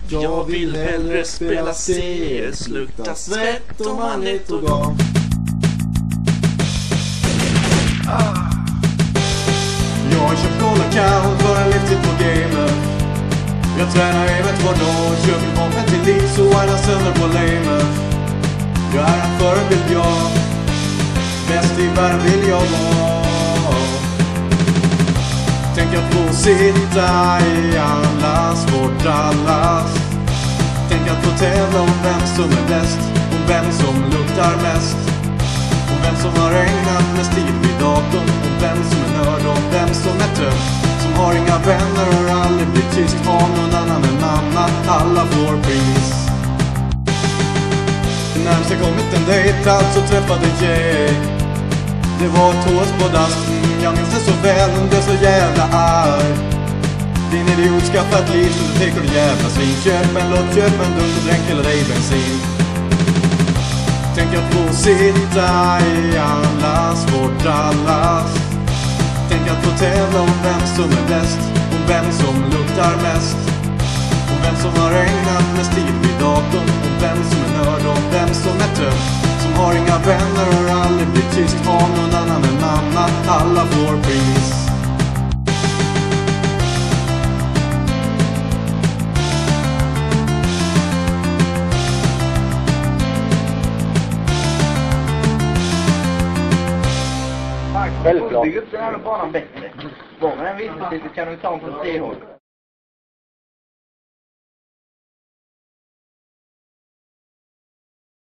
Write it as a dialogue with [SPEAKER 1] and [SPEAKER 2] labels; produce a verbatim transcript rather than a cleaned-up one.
[SPEAKER 1] Jag vill hellre spela C S, lukta svett och magnetogram.
[SPEAKER 2] Jag har köpt noll-account för en livstid på gamer. Jag tränar i med två dagar, kör min vapen till liv så wildar sönder på lamer. Jag är en förebild, jag bäst i världen vill jag vara. Tänk att få sitta i allas vårt allas. Tänk att få tävla om vem som är bäst, om vem som luktar mest, om vem som har ägnat mest tid vid datorn, om vem som är nörd, om vem som är trött, som har inga vänner och aldrig blir tyst av någon annan än mamma. Alla får pris. Närmast jag kommit en dejt, alltså träffade jag. Det var ett hås på dass, mm, jag minns det så väl, men blev så jävla arg. Din idiot, skaffa ett liv, så du tänker du jävla svin. Köp en lott, köp en dunk och dränk hela dig bensin. Tänk att få sitta i allas vårt allas. Tänk att få tävla om vem som är bäst, om vem som luktar mest, om vem som har ägnat mest tid vid datorn, om vem som är nörd, om vem som är trött, som har inga vänner och aldrig blir tyst av någon annan än mamma. Alla får pris.
[SPEAKER 3] Självklart. Bygg upp den här banan bättre. Bara en viss kan du ta på C-håll.